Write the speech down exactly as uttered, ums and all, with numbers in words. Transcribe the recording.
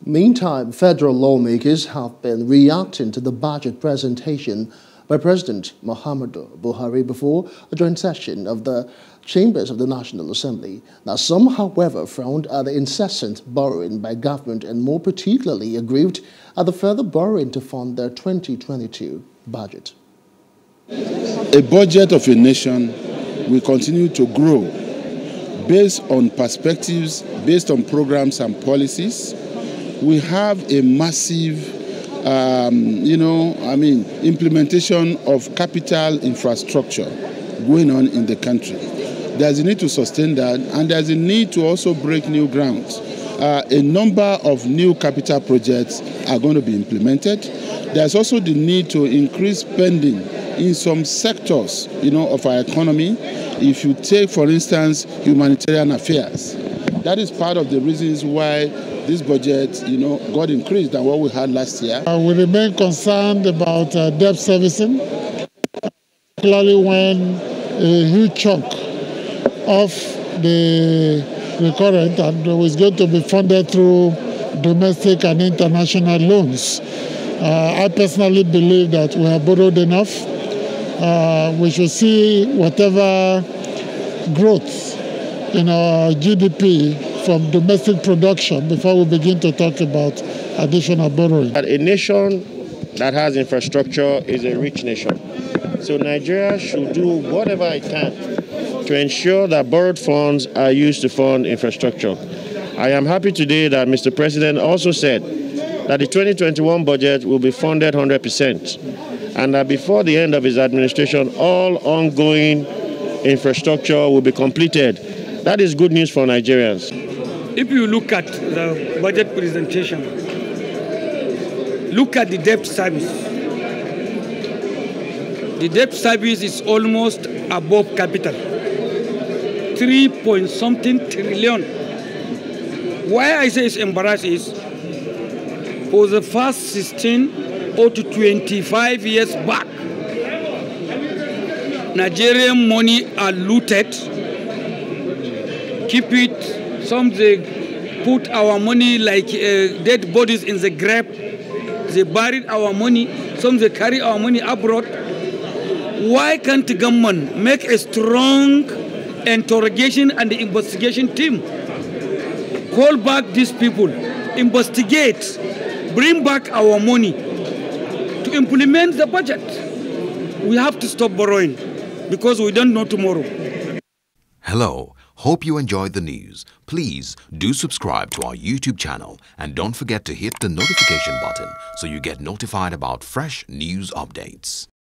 Meantime, federal lawmakers have been reacting to the budget presentation by President Muhammadu Buhari before a joint session of the chambers of the National Assembly. Now, some, however, frowned at the incessant borrowing by government and more particularly aggrieved at the further borrowing to fund their twenty twenty-two budget. A budget of a nation will continue to grow based on perspectives, based on programs and policies. We have a massive, um, you know, I mean, implementation of capital infrastructure going on in the country. There's a need to sustain that, and there's a need to also break new ground. Uh, a number of new capital projects are going to be implemented. There's also the need to increase spending in some sectors, you know, of our economy. If you take, for instance, humanitarian affairs, that is part of the reasons why this budget, you know, got increased than what we had last year. Uh, we remain concerned about uh, debt servicing, particularly when a huge chunk of the recurrent and is going to be funded through domestic and international loans. Uh, I personally believe that we have borrowed enough. Uh, we should see whatever growth in our G D P from domestic production before we begin to talk about additional borrowing. A nation that has infrastructure is a rich nation. So Nigeria should do whatever it can to ensure that borrowed funds are used to fund infrastructure. I am happy today that Mister President also said that the twenty twenty-one budget will be funded one hundred percent, and that before the end of his administration, all ongoing infrastructure will be completed. That is good news for Nigerians. If you look at the budget presentation, look at the debt service. The debt service is almost above capital. Three point something trillion. Why I say it's embarrassing is for the first sixteen or to twenty-five years back, Nigerian money are looted, keep it. Some they put our money like uh, dead bodies in the grave. They buried our money. Some they carry our money abroad. Why can't the government make a strong interrogation and investigation team? Call back these people, investigate, bring back our money to implement the budget. We have to stop borrowing because we don't know tomorrow. Hello. Hope you enjoyed the news. Please do subscribe to our YouTube channel and don't forget to hit the notification button so you get notified about fresh news updates.